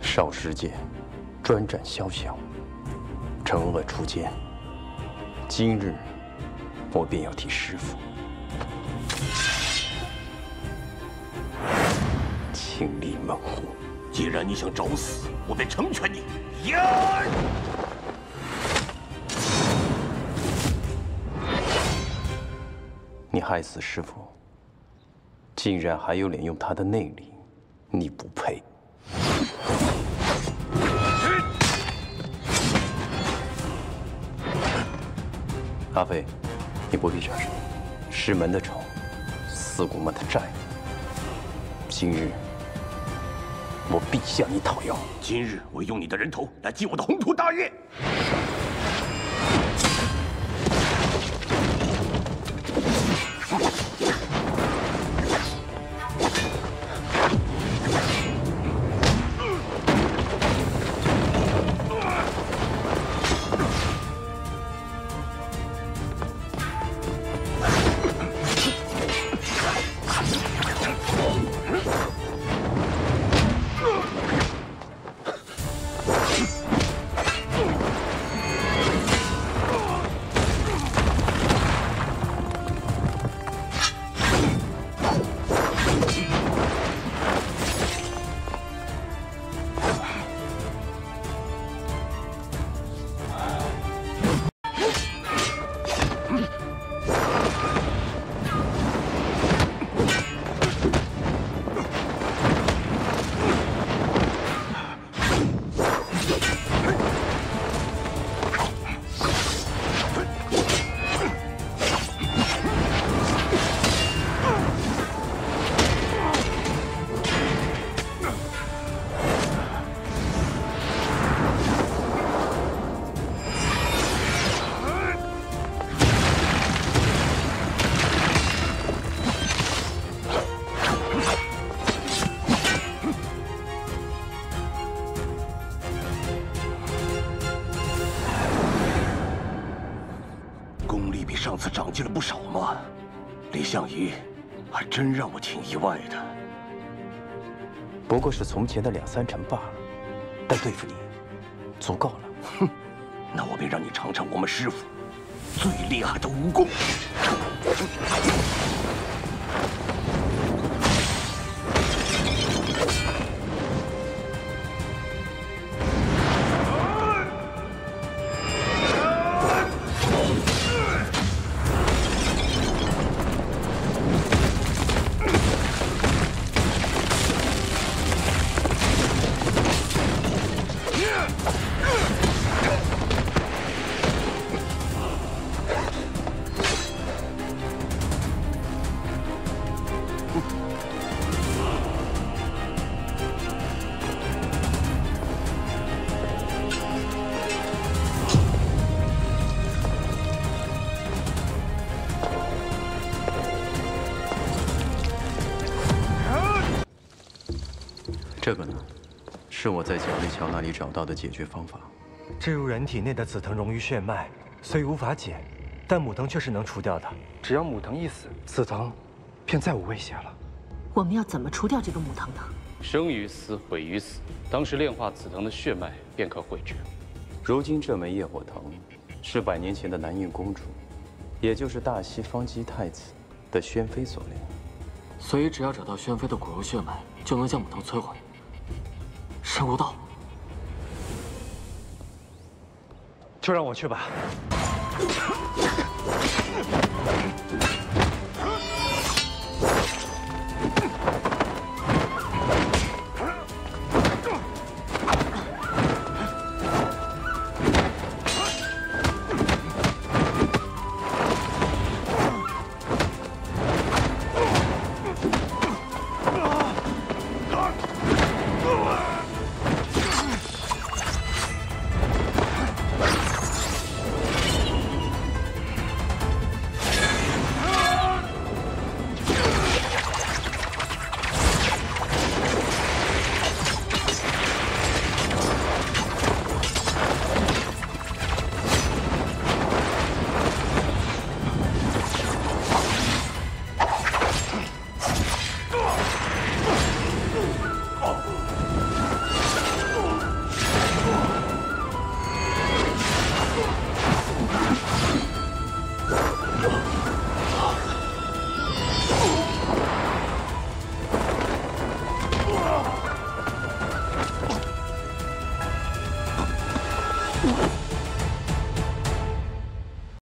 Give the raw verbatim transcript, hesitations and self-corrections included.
少世界，专斩宵小，惩恶除奸。今日，我便要替师父清理门户。 既然你想找死，我便成全你。呀！ 你害死师父，竟然还有脸用他的内力，你不配。 阿飞，你不必插手。师门的仇，四姑妈的债，今日我必向你讨要。 今日我用你的人头来祭我的宏图大业。上次长进了不少嘛，李相夷还真让我挺意外的。 不过是从前的两三成罢了，但对付你，足够了。 哼，那我便让你尝尝我们师傅最厉害的武功。 这个呢，是我在角力桥那里找到的解决方法。 置入人体内的紫藤溶于血脉，虽无法解，但母藤却是能除掉的。只要母藤一死，紫藤便再无威胁了。 我们要怎么除掉这个母藤呢？ 生于死，毁于死。当时炼化紫藤的血脉，便可毁之。 如今这枚业火藤，是百年前的南印公主，也就是大西方姬太子的宣妃所炼。 所以只要找到宣妃的骨肉血脉，就能将母藤摧毁。 深无道， 就让我去吧。 你。